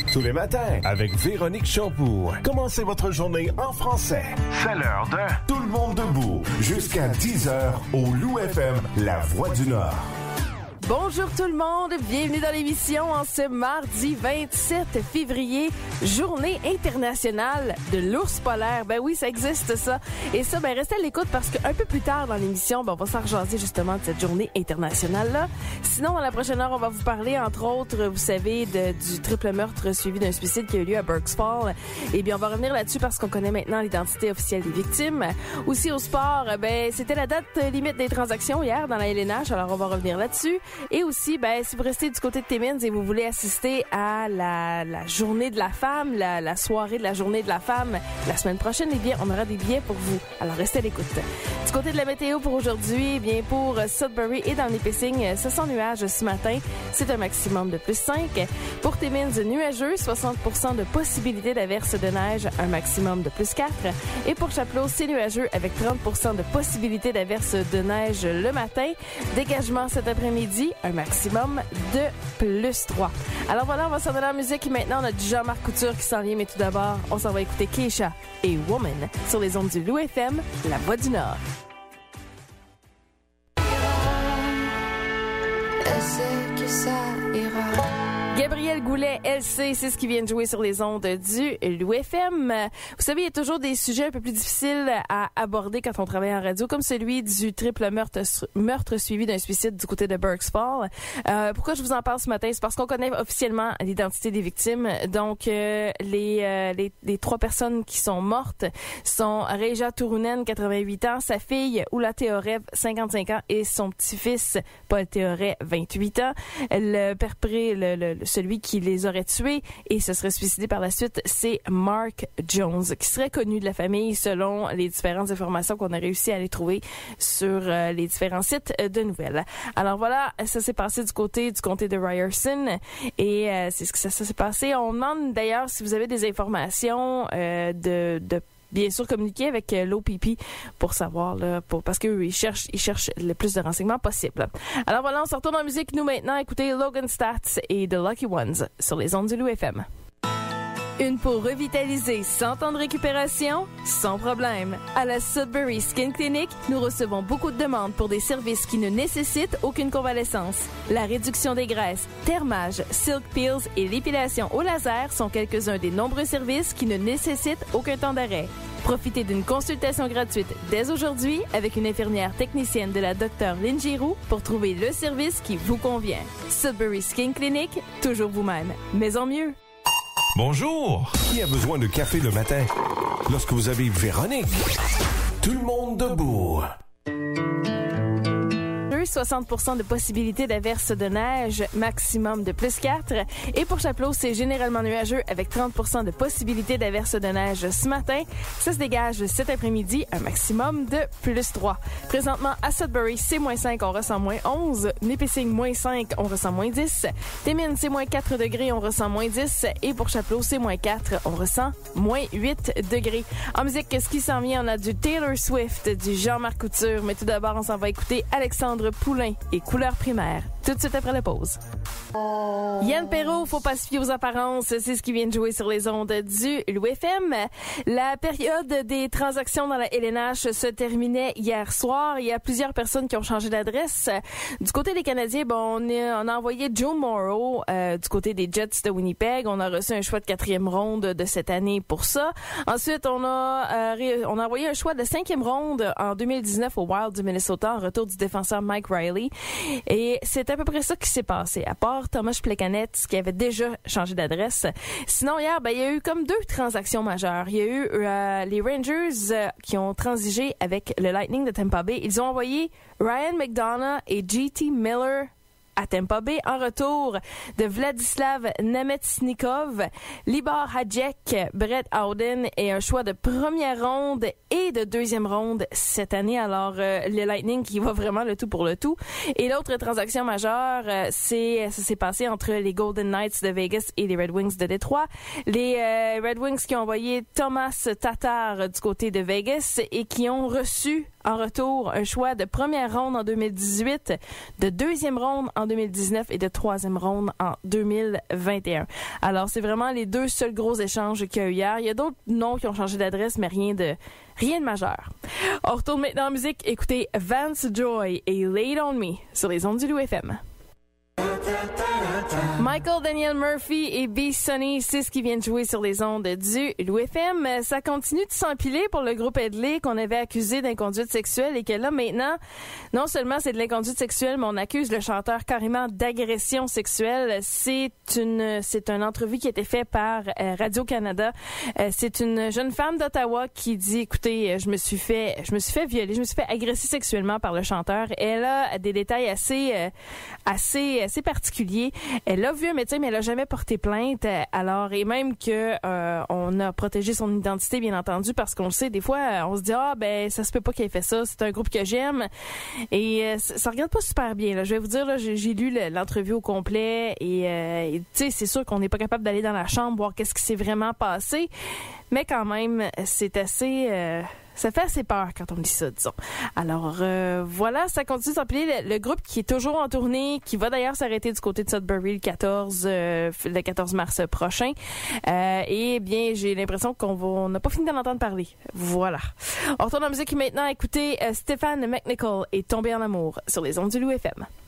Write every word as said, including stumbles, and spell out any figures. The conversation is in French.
Tous les matins, avec Véronique Champoux. Commencez votre journée en français. C'est l'heure de Tout le monde debout. Jusqu'à dix heures au Lou F M, la voix du Nord. Bonjour tout le monde, bienvenue dans l'émission en ce mardi vingt-sept février, journée internationale de l'ours polaire. Ben oui, ça existe ça. Et ça, ben restez à l'écoute parce qu'un peu plus tard dans l'émission, ben on va s'en rejaser justement de cette journée internationale-là. Sinon, dans la prochaine heure, on va vous parler, entre autres, vous savez, de, du triple meurtre suivi d'un suicide qui a eu lieu à Burk's Fall. Eh bien, on va revenir là-dessus parce qu'on connaît maintenant l'identité officielle des victimes. Aussi au sport, ben c'était la date limite des transactions hier dans la L N H, alors on va revenir là-dessus. Et aussi, ben, si vous restez du côté de Timmins et vous voulez assister à la, la journée de la femme, la, la soirée de la journée de la femme, la semaine prochaine, eh bien, on aura des billets pour vous. Alors, restez à l'écoute. Du côté de la météo pour aujourd'hui, eh bien, pour Sudbury et dans le Nipissing, ce sont nuages ce matin. C'est un maximum de plus cinq. Pour Timmins, nuageux, soixante pour cent de possibilité d'averse de neige, un maximum de plus quatre. Et pour Chapleau, c'est nuageux avec trente pour cent de possibilité d'averse de neige le matin. Dégagement cet après-midi, un maximum de plus trois. Alors voilà, on va s'en donner en musique. Maintenant, on a du Jean-Marc Couture qui s'en vient, mais tout d'abord, on s'en va écouter Keisha et Woman sur les ondes du Lou F M, la voix du Nord. Elle sait que ça ira. Gabrielle Goulet, L C, c'est ce qui vient de jouer sur les ondes du Lou F M. Vous savez, il y a toujours des sujets un peu plus difficiles à aborder quand on travaille en radio, comme celui du triple meurtre, meurtre suivi d'un suicide du côté de Burk's Fall. Euh, pourquoi je vous en parle ce matin? C'est parce qu'on connaît officiellement l'identité des victimes. Donc, euh, les, euh, les, les trois personnes qui sont mortes sont Reja Turunen, quatre-vingt-huit ans, sa fille Oula Teorev, cinquante-cinq ans, et son petit-fils Paul Teoret, vingt-huit ans. Le perpré, le, le celui qui les aurait tués et se serait suicidé par la suite, c'est Mark Jones, qui serait connu de la famille selon les différentes informations qu'on a réussi à aller trouver sur euh, les différents sites de nouvelles. Alors voilà, ça s'est passé du côté du comté de Ryerson et euh, c'est ce que ça, ça s'est passé. On demande d'ailleurs si vous avez des informations euh, de, de bien sûr communiquer avec euh, l'O P P pour savoir là, pour parce qu'eux ils cherchent ils cherchent le plus de renseignements possible. Alors voilà, on se retourne en musique nous maintenant. Écoutez Logan Stats et The Lucky Ones sur les ondes du Lou F M. Une peau revitalisée sans temps de récupération? Sans problème. À la Sudbury Skin Clinic, nous recevons beaucoup de demandes pour des services qui ne nécessitent aucune convalescence. La réduction des graisses, thermage, silk peels et l'épilation au laser sont quelques-uns des nombreux services qui ne nécessitent aucun temps d'arrêt. Profitez d'une consultation gratuite dès aujourd'hui avec une infirmière technicienne de la Dr Lynn Giroux pour trouver le service qui vous convient. Sudbury Skin Clinic, toujours vous-même, mais en mieux. Bonjour! Qui a besoin de café le matin? Lorsque vous avez Véronique. Tout le monde debout. soixante pour cent de possibilité d'averse de neige, maximum de plus quatre. Et pour Chapleau, c'est généralement nuageux avec trente pour cent de possibilité d'averse de neige ce matin. Ça se dégage cet après-midi, un maximum de plus trois. Présentement, à Sudbury, c'est moins cinq, on ressent moins onze. Nipissing, moins cinq, on ressent moins dix. Timmins, c'est moins quatre degrés, on ressent moins dix. Et pour Chapleau, c'est moins quatre, on ressent moins huit degrés. En musique, ce qui s'en vient, on a du Taylor Swift, du Jean-Marc Couture. Mais tout d'abord, on s'en va écouter Alexandre Poulain et Couleur primaire, tout de suite après la pause. Yann Perrault, faut pas se fier aux apparences, c'est ce qui vient de jouer sur les ondes du Lou F M. La période des transactions dans la L N H se terminait hier soir. Il y a plusieurs personnes qui ont changé d'adresse. Du côté des Canadiens, bon, on, est, on a envoyé Joe Morrow euh, du côté des Jets de Winnipeg. On a reçu un choix de quatrième ronde de cette année pour ça. Ensuite, on a, euh, on a envoyé un choix de cinquième ronde en deux mille dix-neuf au Wild du Minnesota en retour du défenseur Mike Riley. Et c'est à peu près ça qui s'est passé, à part Thomas Plekanec qui avait déjà changé d'adresse. Sinon, hier, ben, il y a eu comme deux transactions majeures. Il y a eu euh, les Rangers euh, qui ont transigé avec le Lightning de Tampa Bay. Ils ont envoyé Ryan McDonough et J T Miller à Tampa Bay en retour de Vladislav Namestnikov, Libor Hadjek, Brett Howden et un choix de première ronde et de deuxième ronde cette année. Alors, euh, le Lightning qui va vraiment le tout pour le tout. Et l'autre transaction majeure, euh, c'est ça s'est passé entre les Golden Knights de Vegas et les Red Wings de Détroit. Les euh, Red Wings qui ont envoyé Thomas Tatar du côté de Vegas et qui ont reçu En retour, un choix de première ronde en deux mille dix-huit, de deuxième ronde en deux mille dix-neuf et de troisième ronde en deux mille vingt et un. Alors, c'est vraiment les deux seuls gros échanges qu'il y a eu hier. Il y a d'autres noms qui ont changé d'adresse, mais rien de, rien de majeur. On retourne maintenant en musique. Écoutez Vance Joy et Lay On Me sur les ondes du Loup F M. Michael Daniel Murphy et B. Sonny, c'est ce qui vient de jouer sur les ondes du Loup F M. Ça continue de s'empiler pour le groupe Headley qu'on avait accusé d'inconduite sexuelle et que là, maintenant, non seulement c'est de l'inconduite sexuelle, mais on accuse le chanteur carrément d'agression sexuelle. C'est une, c'est une entrevue qui a été faite par euh, Radio-Canada. Euh, c'est une jeune femme d'Ottawa qui dit, écoutez, je me suis fait, je me suis fait violer, je me suis fait agresser sexuellement par le chanteur. Elle a des détails assez, euh, assez, assez particuliers. Elle a vu un médecin, mais elle a jamais porté plainte. Alors, et même que euh, on a protégé son identité, bien entendu, parce qu'on le sait, des fois, on se dit, ah, ben, ça se peut pas qu'elle ait fait ça. C'est un groupe que j'aime. Et euh, ça, ça regarde pas super bien, là. Je vais vous dire, là, j'ai, j'ai lu le, l'entrevue au complet et, euh, et tu sais, c'est sûr qu'on n'est pas capable d'aller dans la chambre, voir qu'est-ce qui s'est vraiment passé. Mais quand même, c'est assez... Euh, ça fait assez peur quand on dit ça, disons. Alors, euh, voilà, ça continue de s'appeler le, le groupe qui est toujours en tournée, qui va d'ailleurs s'arrêter du côté de Sudbury le quatorze, euh, le quatorze mars prochain. Euh, et bien, j'ai l'impression qu'on va, on n'a pas fini d'en entendre parler. Voilà. On retourne en musique maintenant. Écoutez, euh, Stéphane McNichol est tombé en amour sur les ondes du Loup F M.